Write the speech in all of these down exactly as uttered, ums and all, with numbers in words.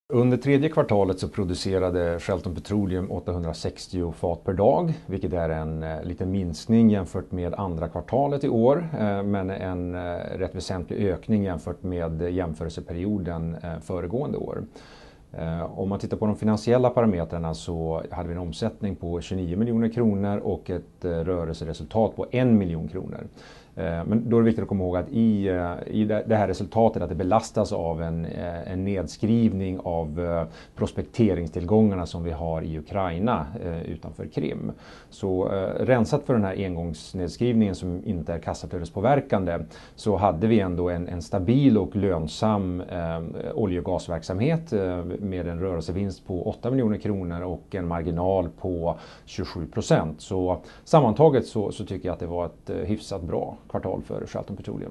Under tredje kvartalet så producerade Shelton Petroleum åttahundrasextio fat per dag, vilket är en eh, liten minskning jämfört med andra kvartalet i år, eh, men en eh, rätt väsentlig ökning jämfört med jämförelseperioden eh, föregående år. Eh, om man tittar på de finansiella parametrarna så hade vi en omsättning på tjugonio miljoner kronor och ett eh, rörelseresultat på en miljon kronor. Men då är det viktigt att komma ihåg att i, i det här resultatet att det belastas av en, en nedskrivning av prospekteringstillgångarna som vi har i Ukraina utanför Krim. Så rensat för den här engångsnedskrivningen som inte är kassaflödespåverkande så hade vi ändå en, en stabil och lönsam eh, olje- och gasverksamhet eh, med en rörelsevinst på åtta miljoner kronor och en marginal på tjugosju procent. Så sammantaget så, så tycker jag att det var ett eh, hyfsat bra kvartal för Shelton Petroleum.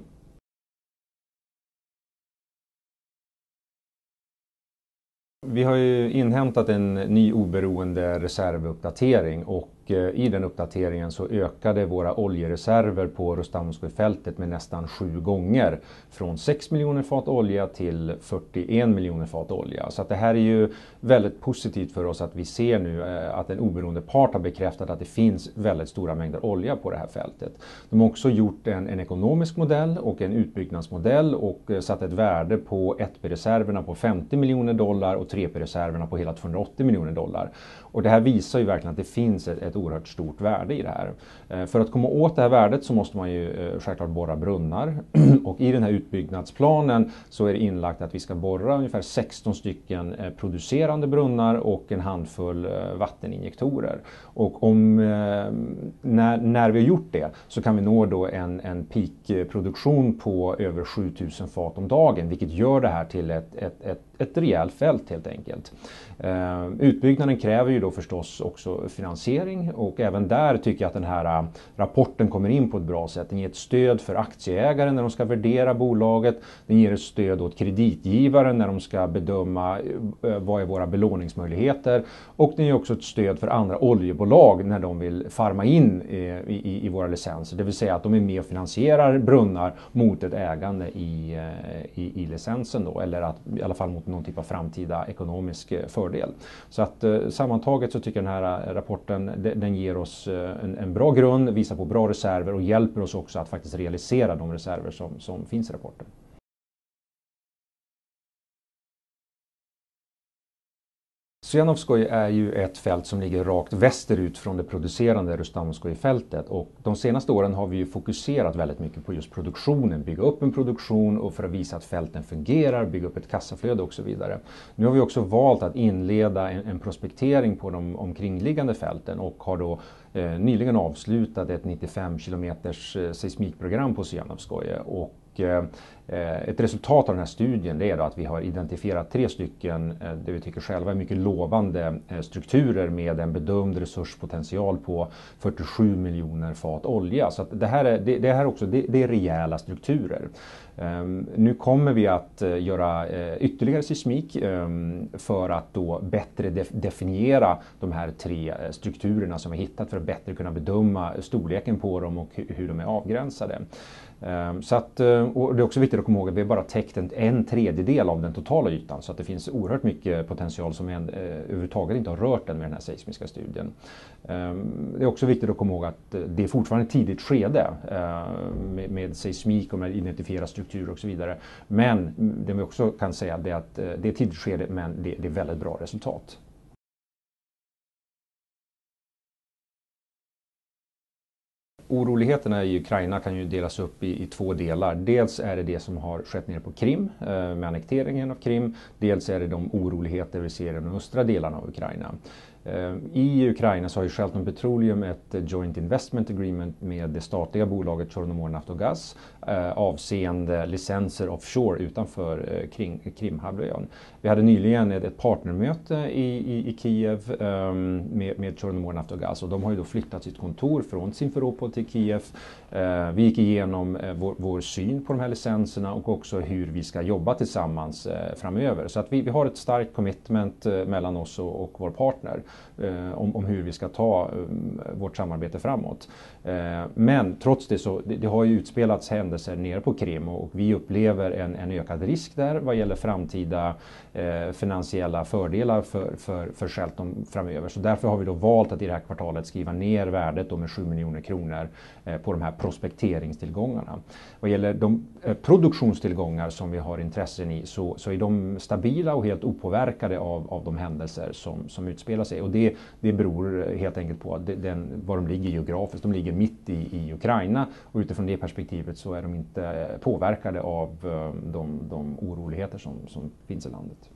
Vi har ju inhämtat en ny oberoende reservuppdatering och i den uppdateringen så ökade våra oljereserver på Rostamskoifältet med nästan sju gånger. Från sex miljoner fat olja till fyrtioen miljoner fat olja. Så att det här är ju väldigt positivt för oss att vi ser nu att en oberoende part har bekräftat att det finns väldigt stora mängder olja på det här fältet. De har också gjort en, en ekonomisk modell och en utbyggnadsmodell och satt ett värde på ett P-reserverna på femtio miljoner dollar och tre P-reserverna på hela tvåhundraåttio miljoner dollar. Och det här visar ju verkligen att det finns ett, ett oerhört stort värde i det här. För att komma åt det här värdet så måste man ju självklart borra brunnar. Och i den här utbyggnadsplanen så är det inlagt att vi ska borra ungefär sexton stycken producerande brunnar och en handfull vatteninjektorer. Och om, när, när vi har gjort det så kan vi nå då en, en peakproduktion på över sjutusen fat om dagen, vilket gör det här till ett, ett, ett, ett rejält fält helt enkelt. Utbyggnaden kräver ju då förstås också finansiering och även där tycker jag att den här rapporten kommer in på ett bra sätt. Den ger ett stöd för aktieägaren när de ska värdera bolaget. Den ger ett stöd åt kreditgivaren när de ska bedöma vad är våra belåningsmöjligheter. Och den ger också ett stöd för andra oljebolag när de vill farma in i, i, i våra licenser. Det vill säga att de är med och finansierar brunnar mot ett ägande i, i, i licensen då. Eller att, i alla fall mot någon typ av framtida ekonomisk fördel. Så att eh, sammantaget så tycker jag den här rapporten den, den ger oss en, en bra grund, visar på bra reserver och hjälper oss också att faktiskt realisera de reserver som, som finns i rapporten. Tsenovskoj är ju ett fält som ligger rakt västerut från det producerande Rostamskoifältet och de senaste åren har vi ju fokuserat väldigt mycket på just produktionen, bygga upp en produktion och för att visa att fälten fungerar, bygga upp ett kassaflöde och så vidare. Nu har vi också valt att inleda en, en prospektering på de omkringliggande fälten och har då eh, nyligen avslutat ett nittiofem kilometers eh, seismikprogram på Tsenovskoj och ett resultat av den här studien är då att vi har identifierat tre stycken, det vi tycker själva är mycket lovande strukturer med en bedömd resurspotential på fyrtiosju miljoner fat olja. Så att det här är, det, det här också, det, det är rejäla strukturer. Um, nu kommer vi att uh, göra uh, ytterligare seismik um, för att då bättre def definiera de här tre uh, strukturerna som vi hittat för att bättre kunna bedöma storleken på dem och hu hur de är avgränsade. Um, så att, uh, och det är också viktigt att komma ihåg att vi har bara täckt en, en tredjedel av den totala ytan så att det finns oerhört mycket potential som en, uh, överhuvudtaget inte har rört den med den här seismiska studien. Um, det är också viktigt att komma ihåg att uh, det är fortfarande ett tidigt skede uh, med, med seismik och med identifiera strukturer och så vidare. Men det vi också kan säga är att uh, det är ett tidigt skede men det, det är väldigt bra resultat. Oroligheterna i Ukraina kan ju delas upp i, i två delar. Dels är det det som har skett nere på Krim eh, med annekteringen av Krim. Dels är det de oroligheter vi ser i de östra delarna av Ukraina. I Ukraina så har ju Shelton Petroleum ett Joint Investment Agreement med det statliga bolaget Chornomornaftogaz avseende licenser offshore utanför Krimhalvön. Vi hade nyligen ett partnermöte i, i, i Kiev med, med Chornomornaftogaz och de har ju då flyttat sitt kontor från Simferopol till Kiev. Vi gick igenom vår, vår syn på de här licenserna och också hur vi ska jobba tillsammans framöver. Så att vi, vi har ett starkt commitment mellan oss och, och vår partner. eh, om, om hur vi ska ta eh, vårt samarbete framåt. Eh, men trots det så det, det har ju utspelats händelser nere på Krim och, och vi upplever en, en ökad risk där vad gäller framtida eh, finansiella fördelar för, för, för Shelton framöver. Så därför har vi då valt att i det här kvartalet skriva ner värdet då med sju miljoner kronor eh, på de här prospekteringstillgångarna. Vad gäller de eh, produktionstillgångar som vi har intressen i så, så är de stabila och helt opåverkade av, av de händelser som, som utspelar sig. Och det, det beror helt enkelt på att den, var de ligger geografiskt. De ligger mitt i, i Ukraina och utifrån det perspektivet så är de inte påverkade av de, de oroligheter som, som finns i landet.